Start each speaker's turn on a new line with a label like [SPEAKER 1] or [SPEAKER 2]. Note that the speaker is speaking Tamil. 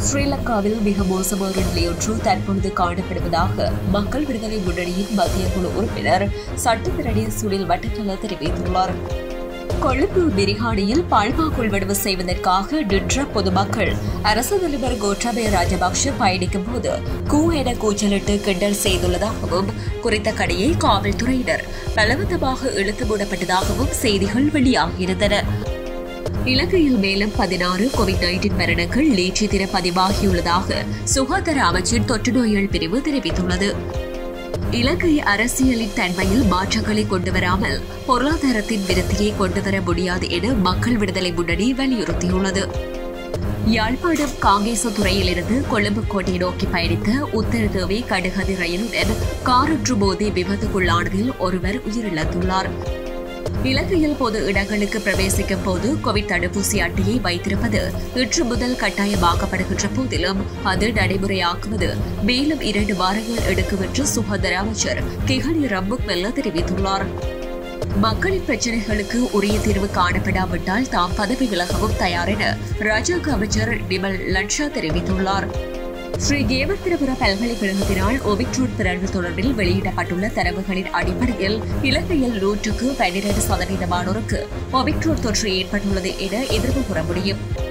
[SPEAKER 1] ஸ்ரீலங்காவில் மிக மோசமான நிலையொன்று தற்பொழுது காணப்படுவதாக மக்கள் விடுதலை முன்னணியின் மத்திய குழு உறுப்பினர் சட்டத்திரணி சுனில் வட்டக்கல தெரிவித்துள்ளார். கொழும்பு பிரிகாணியில் பால்மா கொள்வனவு செய்வதற்காக நின்ற பொதுமக்கள் அரசு தலைவர் கோட்டாபய ராஜபக்ஷ பயணிக்கும் போது கூ என கூச்சலிட்டு கிண்டல் செய்துள்ளதாகவும் குறித்த கடையை காவல்துறையினர் பலவந்தமாக இழுத்து மூடப்பட்டதாகவும் செய்திகள் வெளியாகியிருந்தன. இலங்கையில் மேலும் 16 கோவிட்-19 மரணங்கள் நேற்று தினம் பதிவாகியுள்ளதாக சுகாதார அமைச்சின் தொற்று நோய்கள் பிரிவு தெரிவித்துள்ளது. இலங்கை அரசியலின் தன்மையில் மாற்றங்களை கொண்டுவராமல் பொருளாதாரத்தின் விருத்தியை கொண்டுவர முடியாது என மக்கள் விடுதலை முன்னணி வலியுறுத்தியுள்ளது. யாழ்ப்பாணம் காங்கேசத்துறையிலிருந்து கொழும்பு கோட்டை நோக்கி பயணித்த உத்தரதேவி கடுகதி ரயிலுடன் காரொன்று மோதி விபத்துக்குள்ளானதில் ஒருவர் உயிரிழந்துள்ளார். இலங்கையில் பொது இடங்களுக்கு பிரவேசிக்கும் போது கோவிட் தடுப்பூசி அட்டையை வைத்திருப்பது இன்று முதல் கட்டாயமாக்கப்படுகின்ற போதிலும் அது நடைமுறையாக்குவது மேலும் 2 வாரங்கள் எடுக்கும் என்று சுகாதார அமைச்சர் கிஹனி ரம்புக்வெல்ல தெரிவித்துள்ளார். மக்களின் பிரச்சினைகளுக்கு உரிய தீர்வு காணப்படாவிட்டால் தாம் பதவி விலகவும் தயார் என ராஜாங்க அமைச்சர் நிமல் லன்ஷா தெரிவித்துள்ளார். ஸ்ரீ கேவத்திரபுர பல்கலைக்கழகத்தினால் ஒமிக்ரான் பிறழ்வு தொடர்பில் வெளியிடப்பட்டுள்ள தரவுகளின் அடிப்படையில் இலங்கையில் 100க்கு 12% ஒமிக்ரான் தொற்று ஏற்பட்டுள்ளது என எதிர்வு கூற முடியும்.